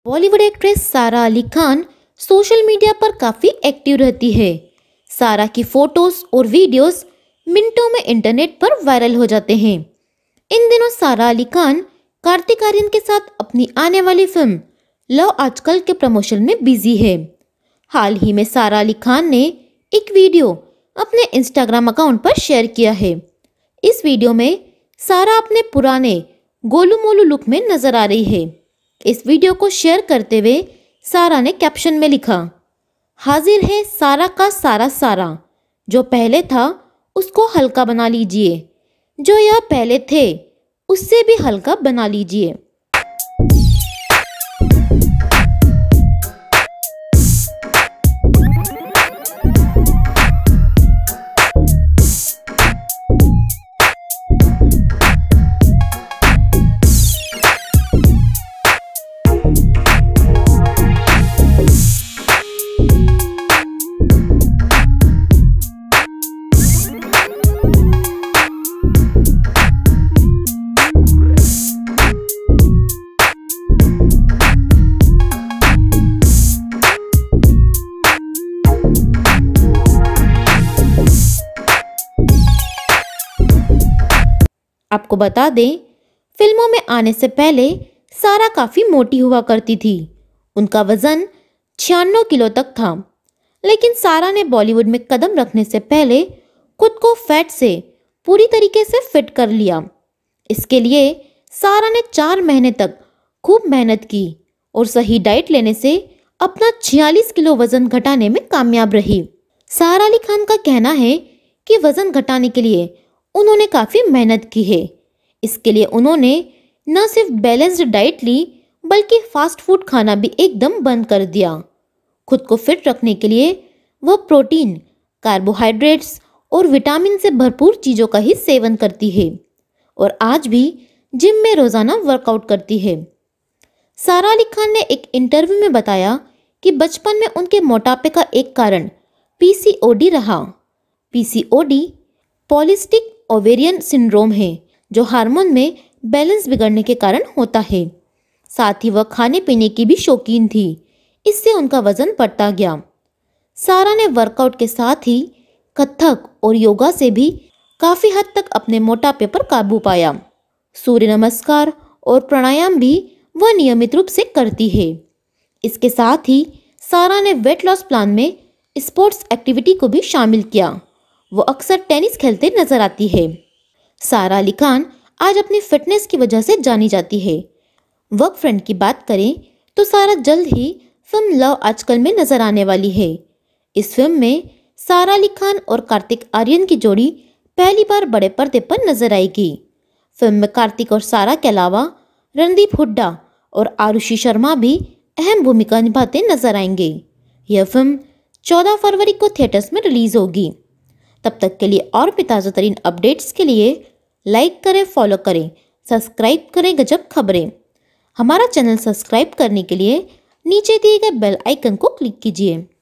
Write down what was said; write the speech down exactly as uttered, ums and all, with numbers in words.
Bollywood actress सारा Ali Khan social media पर काफ़ी एक्टिव रहती है। सारा की फोटोज और वीडियोस मिनटों में इंटरनेट पर वायरल हो जाते हैं। इन दिनों सारा अली खान कार्तिक आर्यन के साथ अपनी आने वाली फिल्म लव आजकल के प्रमोशन में बिजी है। हाल ही में सारा अली खान ने एक वीडियो अपने इंस्टाग्राम अकाउंट पर शेयर किया है। इस वीडियो में सारा अपने पुराने गोलू मोलू लुक में नजर आ रही है। इस वीडियो को शेयर करते हुए सारा ने कैप्शन में लिखा, हाजिर है सारा का सारा सारा, जो पहले था उसको हल्का बना लीजिए, जो यह पहले थे उससे भी हल्का बना लीजिए। आपको बता दें, फिल्मों में आने से पहले सारा काफ़ी मोटी हुआ करती थी। उनका वजन छियानवे किलो तक था। लेकिन सारा ने बॉलीवुड में कदम रखने से पहले खुद को फैट से पूरी तरीके से फिट कर लिया। इसके लिए सारा ने चार महीने तक खूब मेहनत की और सही डाइट लेने से अपना छियालीस किलो वजन घटाने में कामयाब रही। सारा अली खान का कहना है कि वजन घटाने के लिए उन्होंने काफ़ी मेहनत की है। इसके लिए उन्होंने न सिर्फ बैलेंस्ड डाइट ली, बल्कि फास्ट फूड खाना भी एकदम बंद कर दिया। खुद को फिट रखने के लिए वह प्रोटीन, कार्बोहाइड्रेट्स और विटामिन से भरपूर चीज़ों का ही सेवन करती है और आज भी जिम में रोज़ाना वर्कआउट करती है। सारा अली खान ने एक इंटरव्यू में बताया कि बचपन में उनके मोटापे का एक कारण पीसीओडी रहा। पीसीओडी पॉलिसिस्टिक ओवेरियन सिंड्रोम है, जो हार्मोन में बैलेंस बिगड़ने के कारण होता है। साथ ही वह खाने पीने की भी शौकीन थी, इससे उनका वजन बढ़ता गया। सारा ने वर्कआउट के साथ ही कथक और योगा से भी काफ़ी हद तक अपने मोटापे पर काबू पाया। सूर्य नमस्कार और प्राणायाम भी वह नियमित रूप से करती है। इसके साथ ही सारा ने वेट लॉस प्लान में स्पोर्ट्स एक्टिविटी को भी शामिल किया। वो अक्सर टेनिस खेलते नजर आती है। सारा अली खान आज अपनी फिटनेस की वजह से जानी जाती है। वर्क फ्रंट की बात करें तो सारा जल्द ही फिल्म लव आजकल में नजर आने वाली है। इस फिल्म में सारा अली खान और कार्तिक आर्यन की जोड़ी पहली बार बड़े पर्दे पर नजर आएगी। फिल्म में कार्तिक और सारा के अलावा रणदीप हुड्डा और आरुषि शर्मा भी अहम भूमिका निभाते नजर आएंगे। यह फिल्म चौदह फरवरी को थिएटर्स में रिलीज होगी। तब तक के लिए और भी ताज़ा तरीन अपडेट्स के लिए लाइक करें, फॉलो करें, सब्सक्राइब करें गजब खबरें। हमारा चैनल सब्सक्राइब करने के लिए नीचे दिए गए बेल आइकन को क्लिक कीजिए।